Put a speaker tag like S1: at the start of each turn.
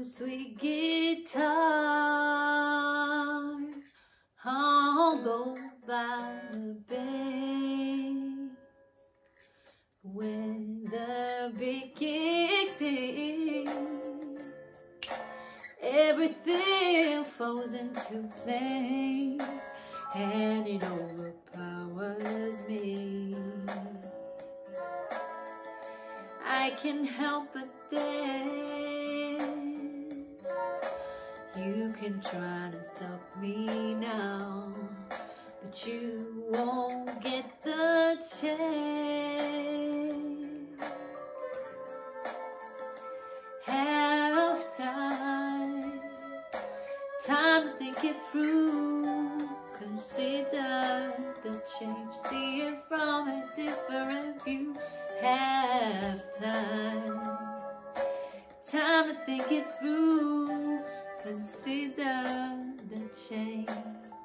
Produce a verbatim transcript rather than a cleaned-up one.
S1: sweet guitar, humble by the bass. When the beat kicks in, everything falls into place, and it overpowers me. I can't help but dance. You can try to stop me now, but you won't get the chance. Have time, time to think it through. Consider the change, see it from a different view. Have time, time to think it through. Consider the change.